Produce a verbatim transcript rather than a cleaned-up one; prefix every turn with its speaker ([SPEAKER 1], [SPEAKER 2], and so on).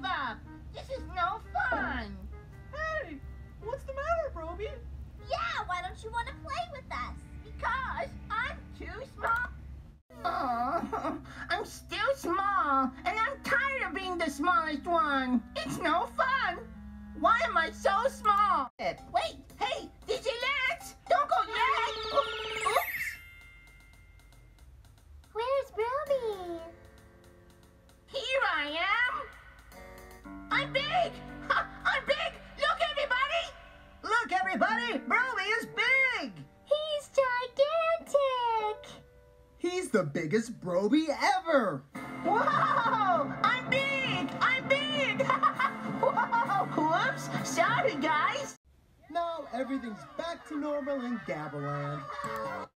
[SPEAKER 1] up. This is no fun.
[SPEAKER 2] Hey, what's the matter, Broby?
[SPEAKER 3] Yeah, why don't you want to play with us?
[SPEAKER 1] Because I'm too small. Oh, I'm still small, and I'm tired of being the smallest one. It's no fun. Why am I so small? Wait, hey, D J Lance, don't go yet. Oops.
[SPEAKER 3] Where's Broby?
[SPEAKER 1] Here I am. I'm big. Ha, I'm big. Look, everybody.
[SPEAKER 2] Look, everybody, Broby is big.
[SPEAKER 3] He's gigantic.
[SPEAKER 2] He's the biggest Broby ever.
[SPEAKER 1] Whoa, I'm big. I'm big. Whoa, whoops. Sorry, guys.
[SPEAKER 2] Now everything's back to normal in Gabba Land.